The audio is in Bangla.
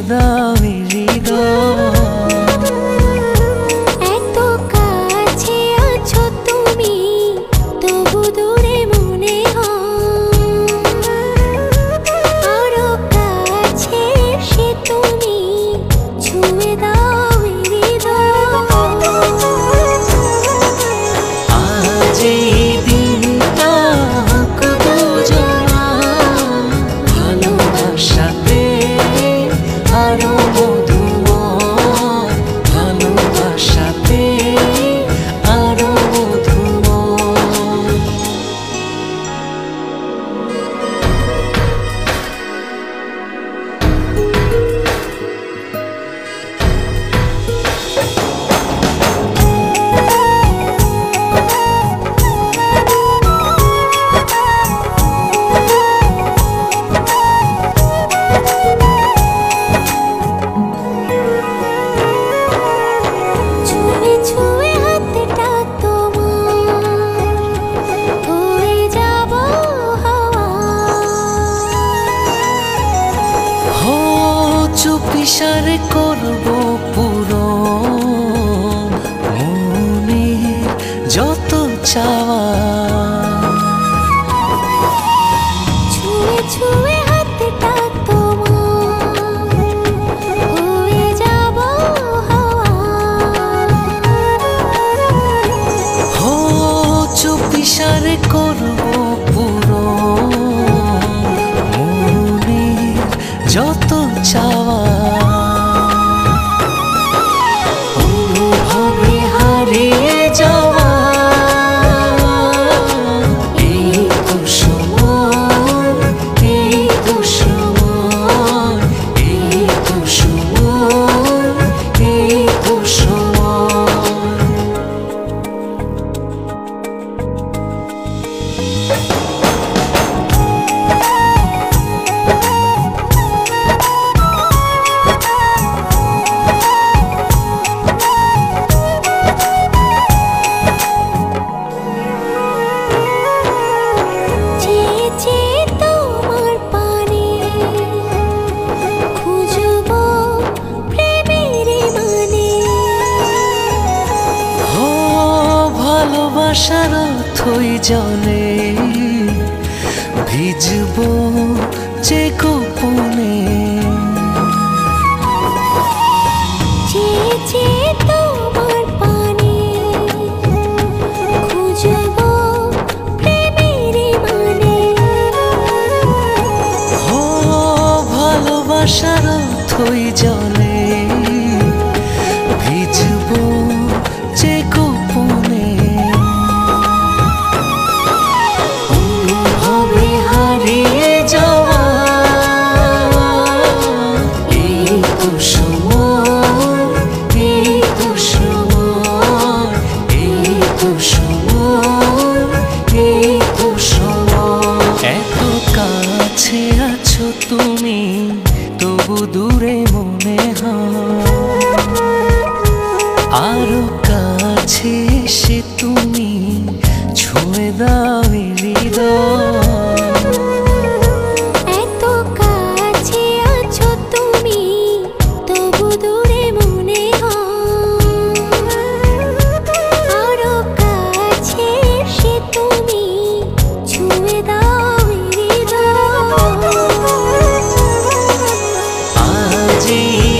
দাও হৃদয়। এত কাছে আছো তুমি, তবু দূরে মনে হয়। আরো কাছে এসে তুমি ছুঁয়ে দাও হৃদয়। আজ এই দিনটা হোক দুজনা ভালোবাসাতে আরো মধুময়, ভালোবাসাতে আরো মধুময়। ছুঁয়ে ছুঁয়ে হাতটা তোমার, হয়ে যাব হাওয়া। হো চুপিসারে করব পুরো মনের যত চাওয়া। ছুঁয়ে ছুঁয়ে হাতটা তোমার, হয়ে যাব হাওয়া। হো চুপিসারে করব পুরো মনের যত চাওয়া। অনুভবে হারিয়ে যাওয়া এই তো সময়, এই তো সময়, এই তো সময়, এই তো সময়। চেয়ে চেয়ে তোমার পানে খুঁজবো প্রেমের মানে। ও ভালোবাসার থই জলে ভিজবো যে গোপনে। চেয়ে চেয়ে তোমার পানে খুঁজবো প্রেমের মানে। ও ভালোবাসার থই জলে ভিজবো যে গোপনে। অনুভবে হারিয়ে যাওয়া এই তো সময়, এই তো সময়, এই তো সময়, এই তো সময়। এত কাছে আছো তুমি, তবু দূরে মনে হয়। আরো কাছে এসে তুমি ছুঁয়ে দাও হৃদয়। এত কাছে আছো তুমি, তবু দূরে মনে হয়। আরো কাছে এসে তুমি ছুঁয়ে দাও হৃদয়। আজ এই